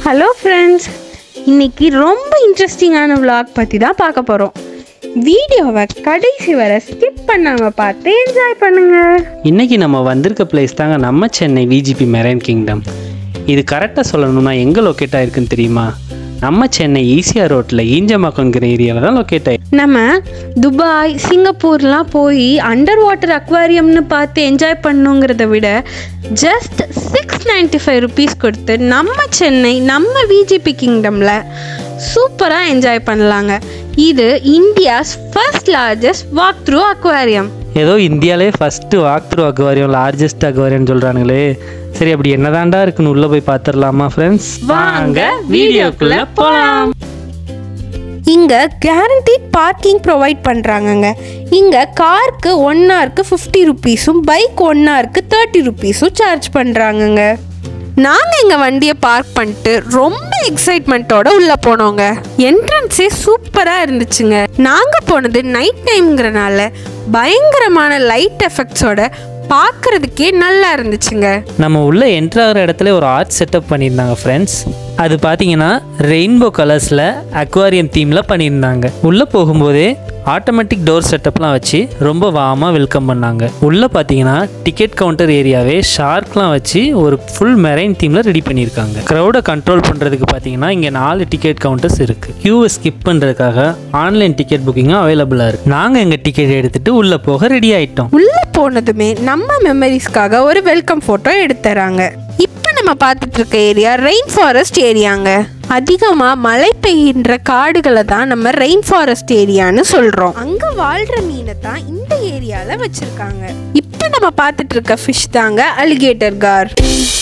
Hello friends, இன்னைக்கு ரொம்ப இன்ட்ரெஸ்டிங்கான vlog பத்தி தான் பார்க்க போறோம். வீடியோவை கடைசி வரை ஸ்கிப் பண்ணாம பார்த்து என்ஜாய் பண்ணுங்க. இன்னைக்கு நம்ம வந்திருக்க பிளேஸ் தாங்க நம்ம சென்னை VGP Marine Kingdom. இது கரெக்டாக சொல்லணும்னா எங்கே லொக்கேட் ஆயிருக்குன்னு தெரியுமா? நம்ம சென்னை ஈசிஆர் ரோட்டில் ஈஞ்சமாக்கங்கிற ஏரியாவில் தான் லொக்கேட் ஆயிருக்கு. நம்ம துபாய் சிங்கப்பூர்லாம் போய் அண்டர் வாட்டர் அக்வாரியம்னு பார்த்து என்ஜாய் பண்ணுங்கிறத விட ஜஸ்ட் 695 rupees கொடுத்து நம்ம சென்னை நம்ம VGP கிங்டமில் சூப்பராக என்ஜாய் பண்ணலாங்க. இது India's first largest walk through aquarium. ஏதோ இந்தியாவிலே first walk through aquarium largest அக்வாரியம்னு சொல்கிறானுங்களே. சரி, அப்படி என்னதாண்டா இருக்குன்னு உள்ளே போய் பார்த்துடலாமா ஃப்ரெண்ட்ஸ்? வாங்க வீடியோக்குள்ள போகலாம். இங்க கேரண்டீட் பார்க்கிங் ப்ரொவைட் பண்றாங்கங்க. இங்க காருக்கு 1 ஹவருக்கு 50 rupeesம் பைக் 1 ஹவருக்கு 30 rupeesம் சார்ஜ் பண்றாங்கங்க. நாங்க எங்க வண்டியை பார்க் பண்ணிட்டு ரொம்ப எக்ஸைட்மெண்ட்டோட உள்ள போனோங்க. என்ட்ரன்ஸே சூப்பரா இருந்துச்சுங்க. நாங்க போனது நைட் டைம்ங்கிறனால பயங்கரமான லைட் எஃபெக்ட்ஸோட பார்க்கறதுக்கே நல்லா இருந்துச்சுங்க. நம்ம உள்ள என்ட்ரு ஆகிற இடத்துல ஒரு ஆர்ட் செட்டப் பண்ணியிருந்தாங்க ஃப்ரெண்ட்ஸ். அது பார்த்தீங்கன்னா ரெயின்போ கலர்ஸில் அக்வாரியம் தீமில் பண்ணியிருந்தாங்க. உள்ளே போகும்போதே ஆட்டோமேட்டிக் டோர் செட்டப்லாம் வச்சு ரொம்ப வார்மாக வெல்கம் பண்ணாங்க. உள்ளே பார்த்தீங்கன்னா டிக்கெட் கவுண்டர் ஏரியாவே ஷார்க்லாம் வச்சு ஒரு ஃபுல் மெரைன் தீமில் ரெடி பண்ணியிருக்காங்க. க்ரௌடை கண்ட்ரோல் பண்ணுறதுக்கு பார்த்தீங்கன்னா இங்கே 4 டிக்கெட் கவுண்டர்ஸ் இருக்குது. க்யூவை ஸ்கிப் பண்ணுறதுக்காக ஆன்லைன் டிக்கெட் புக்கிங்கும் அவைலபிளாக இருக்குது. நாங்கள் எங்கள் டிக்கெட் எடுத்துகிட்டு உள்ளே போக ரெடி ஆகிட்டோம். உள்ளே போனதுமே நம்ம மெமரிஸ்க்காக ஒரு வெல்கம் ஃபோட்டோ எடுத்துறாங்க. இப்போ நம்ம பார்த்துட்டு இருக்க ஏரியா ரெயின் ஃபாரஸ்ட் ஏரியாங்க. அதிகமாக மழை பெய்கின்ற காடுகளை தான் நம்ம ரெயின் ஃபாரஸ்ட் ஏரியான்னு சொல்கிறோம். அங்கே வாழ்கிற மீனை தான் இந்த ஏரியாவில் வச்சுருக்காங்க. இப்போ நம்ம பார்த்துட்டு இருக்க ஃபிஷ் தாங்க அலிகேட்டர் கார்.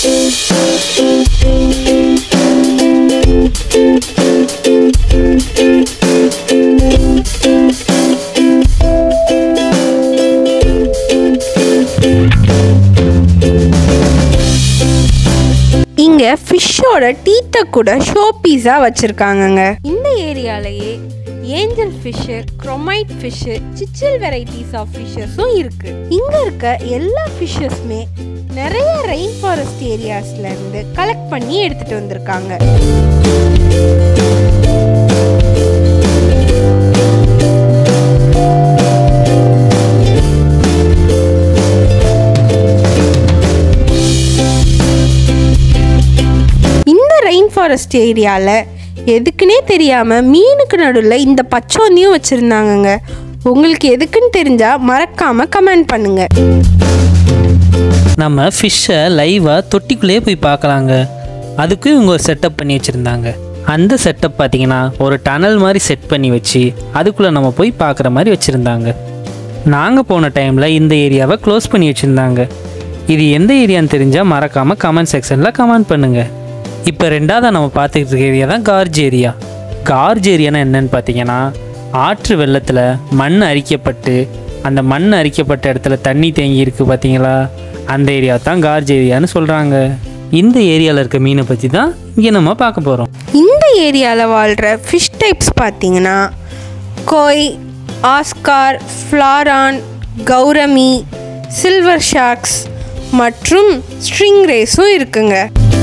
இங்க ஃபிஷ்ஷோட டீத்தை கூட ஷோ பீஸா வச்சிருக்காங்கங்க. இந்த ஏரியாலயே angel fish, chromide fish, cichlid varieties of ஃபிஷஸும் இருக்கு. இங்க இருக்க எல்லா ஃபிஷஸுமே நிறைய ரெயின் ஃபாரஸ்ட் ஏரியாஸ்ல இருந்து கலெக்ட் பண்ணி எடுத்துட்டு வந்திருக்காங்க. ரெயின் ஃபாரஸ்ட் ஏரியாவில் எதுக்குன்னே தெரியாமல் மீனுக்கு நடுவில் இந்த பச்சோந்தியும் வச்சுருந்தாங்கங்க. உங்களுக்கு எதுக்குன்னு தெரிஞ்சால் மறக்காமல் கமெண்ட் பண்ணுங்க. நம்ம ஃபிஷ்ஷை லைவாக தொட்டிக்குள்ளேயே போய் பார்க்கலாங்க. அதுக்கும் இவங்க ஒரு செட்டப் பண்ணி வச்சுருந்தாங்க. அந்த செட்டப் பார்த்தீங்கன்னா ஒரு டனல் மாதிரி செட் பண்ணி வச்சு அதுக்குள்ளே நம்ம போய் பார்க்குற மாதிரி வச்சுருந்தாங்க. நாங்கள் போன டைமில் இந்த ஏரியாவை க்ளோஸ் பண்ணி வச்சுருந்தாங்க. இது எந்த ஏரியான்னு தெரிஞ்சால் மறக்காமல் கமெண்ட் செக்ஷனில் கமெண்ட் பண்ணுங்கள். இப்போ ரெண்டாவது நம்ம பார்த்துக்கிட்டு இருக்க ஏரியா தான் கார்ஜ் ஏரியா. கார்ஜ் ஏரியானா என்னன்னு பார்த்தீங்கன்னா ஆற்று வெள்ளத்தில் மண் அரிக்கப்பட்டு அந்த மண் அரிக்கப்பட்ட இடத்துல தண்ணி தேங்கி இருக்குது பார்த்தீங்களா, அந்த ஏரியா தான் கார்ஜ் ஏரியான்னு சொல்கிறாங்க. இந்த ஏரியாவில் இருக்க மீனை பற்றி தான் இங்கே நம்ம பார்க்க போகிறோம். இந்த ஏரியாவில் வாழ்கிற ஃபிஷ் டைப்ஸ் பார்த்தீங்கன்னா koi, Oscar, flowerhorn, gourami, silver sharks மற்றும் ஸ்ட்ரிங் ரேஸும் இருக்குங்க.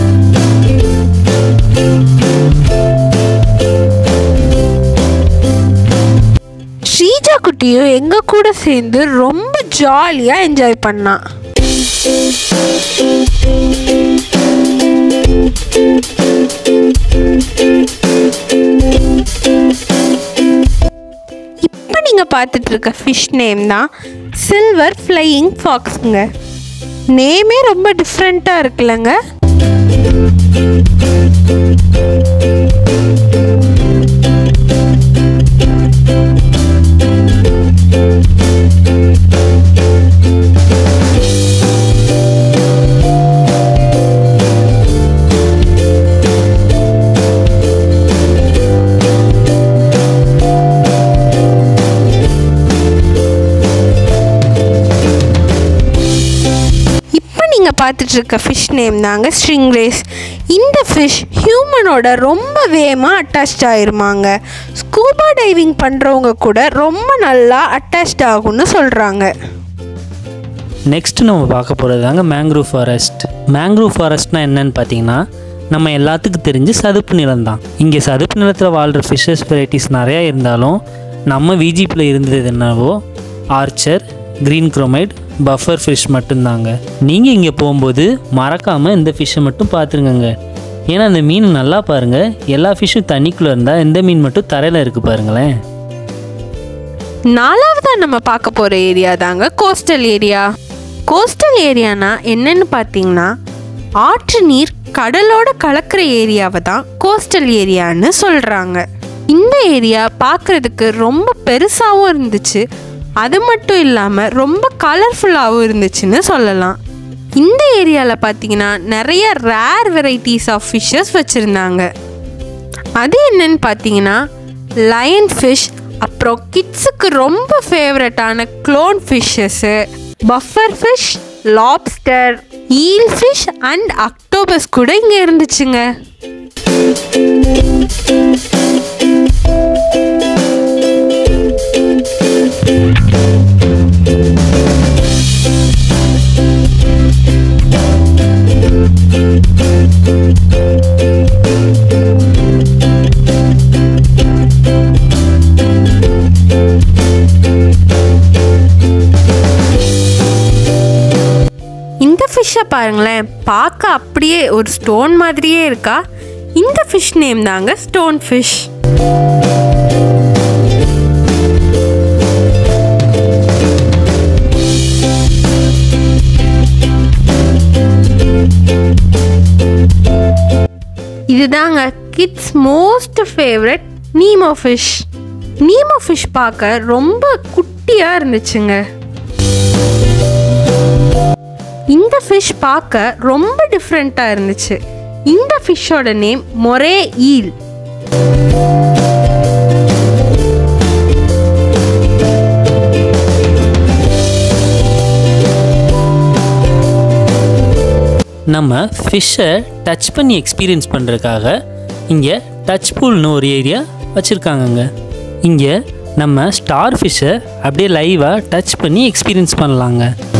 ஸ்ரீஜா குட்டியும் எங்க கூட சேர்ந்து ரொம்ப ஜாலியா என்ஜாய் பண்ணா. இப்ப நீங்க பார்த்துட்டு இருக்க ஃபிஷ் நேம் தான் சில்வர் ஃப்ளையிங் ஃபாக்ஸுங்க. நேமே ரொம்ப டிஃப்ரெண்டா இருக்குல்லங்க. பார்த்துட்டு இருக்க ஃபிஷ் நேம் தாங்க ஸ்ட்ரிங் ரேஸ். இந்த ஃபிஷ் ஹியூமனோட ரொம்ப வேகமாக அட்டாச் ஆயிருமாங்க. ஸ்கூபா டைவிங் பண்ணுறவங்க கூட ரொம்ப நல்லா அட்டாச் ஆகும்னு சொல்கிறாங்க. நெக்ஸ்ட் நம்ம பார்க்க போகிறது தாங்க மேங்க்ரூவ் ஃபாரஸ்ட். மேங்க்ரூவ் ஃபாரஸ்ட்னா என்னன்னு பார்த்தீங்கன்னா நம்ம எல்லாத்துக்கும் தெரிஞ்ச சதுப்பு நிலம் தான். இங்கே சதுப்பு நிலத்தில் வாழ்கிற ஃபிஷ்ஷஸ் வெரைட்டிஸ் நிறையா இருந்தாலும் நம்ம விஜிபியில் இருந்தது என்னவோ archer, green chromide, puffer fish மட்டும்தாங்க. நீங்கள் இங்கே போகும்போது மறக்காமல் இந்த ஃபிஷ்ஷை மட்டும் பார்த்துருங்க. ஏன்னா அந்த மீன் நல்லா பாருங்கள், எல்லா ஃபிஷ்ஷும் தண்ணிக்குள்ளே இருந்தால் இந்த மீன் மட்டும் தரையில் இருக்குது பாருங்களேன். நாலாவதாக நம்ம பார்க்க போகிற ஏரியா தாங்க கோஸ்டல் ஏரியா. கோஸ்டல் ஏரியானா என்னன்னு பார்த்தீங்கன்னா, ஆற்று நீர் கடலோட கலக்கிற ஏரியாவை தான் கோஸ்டல் ஏரியான்னு சொல்கிறாங்க. இந்த ஏரியா பார்க்குறதுக்கு ரொம்ப பெருசாகவும் இருந்துச்சு, அது மட்டும் இல்லாமல் ரொம்ப கலர்ஃபுல்லாகவும் இருந்துச்சுன்னு சொல்லலாம். இந்த ஏரியாவில் பார்த்தீங்கன்னா நிறைய ரேர் வெரைட்டிஸ் ஆஃப் ஃபிஷ்ஷஸ் வச்சுருந்தாங்க. அது என்னன்னு பார்த்தீங்கன்னா லயன் ஃபிஷ், அப்புறம் கிட்ஸுக்கு ரொம்ப ஃபேவரட்டான clown fishes, puffer fish, lobster, eel fish and octopus கூட இங்கே இருந்துச்சுங்க. இந்த ஃபிஷ்ஷை பாருங்களேன், பார்க்க அப்படியே ஒரு ஸ்டோன் மாதிரியே இருக்கா. இந்த ஃபிஷ் நேம் தாங்க ஸ்டோன் ஃபிஷ். இதுதாங்க kids most favourite Nemo fish. Nemo fish பார்க்க ரொம்ப குட்டியாக இருந்துச்சுங்க. இந்த ஃபிஷ் பார்க்க ரொம்ப டிஃப்ரெண்ட்டாக இருந்துச்சு. இந்த ஃபிஷ்ஷோட நேம் மொரே ஈல். நம்ம ஃபிஷ்ஷை டச் பண்ணி எக்ஸ்பீரியன்ஸ் பண்ணுறதுக்காக இங்கே டச் பூல்னு ஒரு ஏரியா வச்சுருக்காங்கங்க. இங்கே நம்ம ஸ்டார் ஃபிஷ்ஷை அப்படியே லைவாக டச் பண்ணி எக்ஸ்பீரியன்ஸ் பண்ணலாங்க.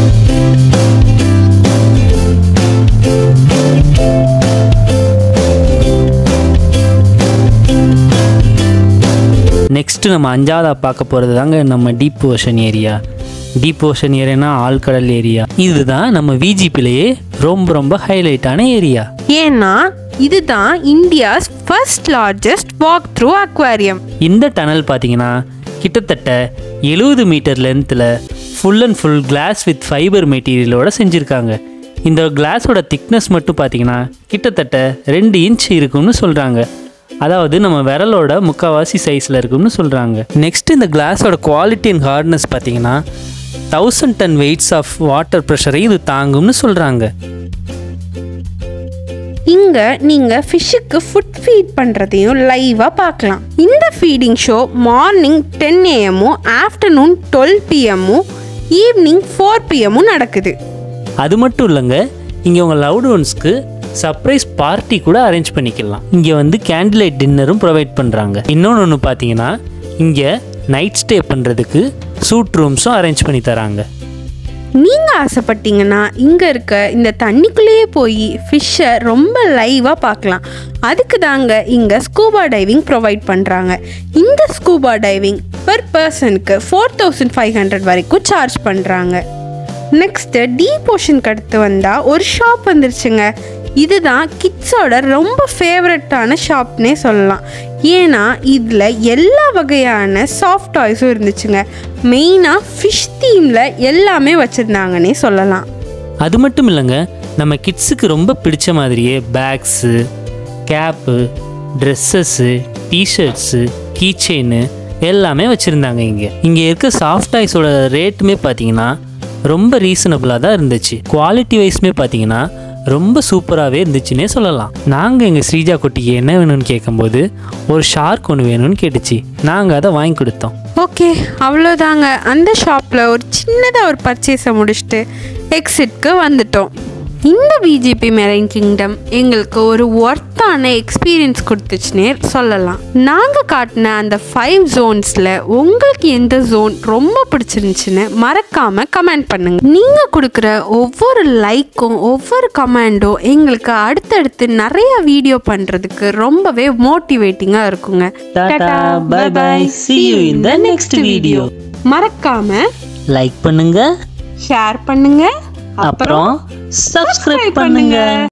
நெக்ஸ்ட்டு நம்ம அஞ்சாவதாக பார்க்க போகிறது தாங்க நம்ம deep ocean area. Deep ocean ஏரியானா ஆழ்கடல் ஏரியா. இதுதான் நம்ம விஜிபிலேயே ரொம்ப ரொம்ப ஹைலைட்டான ஏரியா. ஏன்னா இதுதான் India's first largest walk through aquarium. இந்த டனல் பார்த்தீங்கன்னா கிட்டத்தட்ட 70 மீட்டர் லென்த்தில் full and full glass with fibre மெட்டீரியலோட செஞ்சுருக்காங்க. இந்த கிளாஸோட திக்னஸ் மட்டும் பார்த்தீங்கன்னா கிட்டத்தட்ட 2 இன்ச் இருக்கும்னு சொல்கிறாங்க. அதாவது நம்ம விரலோட முக்கால்வாசி சைஸில் இருக்கும்னு சொல்கிறாங்க. நெக்ஸ்ட் இந்த கிளாஸோட குவாலிட்டி அண்ட் ஹார்ட்னஸ் பார்த்தீங்கன்னா 1000 டன் வெயிட்ஸ் ஆஃப் வாட்டர் ப்ரெஷரை இது தாங்கும்னு சொல்கிறாங்க. இங்க நீங்க ஃபிஷ்ஷுக்கு ஃபுட் ஃபீட் பண்றதையும் லைவா பார்க்கலாம். இந்த feeding show morning 10 AM, afternoon 12 PM, evening 4 PM நடக்குது. அது மட்டும் இல்லைங்க, இங்கே உங்கள் லவ்டு ஒன்ஸ்க்கு சர்ப்ரைஸ் பார்ட்டி கூட அரேஞ்ச் பண்ணிக்கலாம். இங்கே வந்து கேண்டில் லைட் டின்னரும் ப்ரொவைட் பண்ணுறாங்க. இன்னொன்று பார்த்தீங்கன்னா இங்கே நைட் ஸ்டே பண்ணுறதுக்கு சூட் ரூம்ஸும் அரேஞ்ச் பண்ணி தராங்க. நீங்கள் ஆசைப்பட்டீங்கன்னா இங்கே இருக்க இந்த தண்ணிக்குள்ளேயே போய் ஃபிஷ்ஷை ரொம்ப லைவாக பார்க்கலாம். அதுக்கு தாங்க இங்கே ஸ்கூபா டைவிங் ப்ரொவைட் பண்ணுறாங்க. இந்த ஸ்கூபா டைவிங் பெர் பர்சனுக்கு 4500 வரைக்கும் சார்ஜ் பண்ணுறாங்க. நெக்ஸ்ட்டு டீப் ஓஷனுக்கு அடுத்து வந்தால் ஒரு ஷாப் வந்துருச்சுங்க. இதுதான் கிட்ஸோட ரொம்ப ஃபேவரட்டான ஷாப்னே சொல்லலாம். ஏன்னா இதில் எல்லா வகையான சாஃப்ட் டாய்ஸும் இருந்துச்சுங்க. மெயினாக ஃபிஷ் தீமில் எல்லாமே வச்சுருந்தாங்கன்னே சொல்லலாம். அது மட்டும் இல்லைங்க, நம்ம கிட்ஸுக்கு ரொம்ப பிடிச்ச மாதிரியே பேக்ஸு, கேப்பு, ட்ரெஸ்ஸஸ்ஸு, டிஷர்ட்ஸு, கீச்செயின்னு எல்லாமே வச்சுருந்தாங்க. இங்கே இருக்க சாஃப்ட் டாய்ஸோட ரேட்டுமே பார்த்தீங்கன்னா ரொம்ப ரீசனபிளாக தான் இருந்துச்சு. குவாலிட்டி வைஸ்மே பார்த்தீங்கன்னா ரொம்ப சூப்பராகவே இருந்துச்சுன்னே சொல்லலாம். நாங்கள் எங்கள் ஸ்ரீஜா குட்டிக்கு என்ன வேணும்னு கேட்கும்போது ஒரு ஷார்க் ஒன்று வேணும்னு கேட்டுச்சு. நாங்கள் அதை வாங்கி கொடுத்தோம். ஓகே, அவ்வளோதாங்க. அந்த ஷாப்பில் ஒரு சின்னதாக ஒரு பர்ச்சேஸை முடிச்சுட்டு எக்ஸிட்க்கு வந்துட்டோம். இந்த VGP Marine Kingdom எங்களுக்கு ஒரு ஒர்த்தான எக்ஸ்பீரியன்ஸ் கொடுத்துச்சுன்னே சொல்லலாம். நாங்கள் காட்டின அந்த 5 ஜோன்ஸில் உங்களுக்கு எந்த ஜோன் ரொம்ப பிடிச்சிருந்துச்சுன்னு மறக்காமல் கமெண்ட் பண்ணுங்க. நீங்கள் கொடுக்குற ஒவ்வொரு லைக்கும் ஒவ்வொரு கமெண்டும் எங்களுக்கு அடுத்தடுத்து நிறைய வீடியோ பண்ணுறதுக்கு ரொம்பவே மோட்டிவேட்டிங்காக இருக்குங்க. Tata bye bye, see you in the next video. மறக்காம லைக் பண்ணுங்க, ஷேர் பண்ணுங்க, அப்புறம் சப்ஸ்கிரைப் பண்ணுங்க.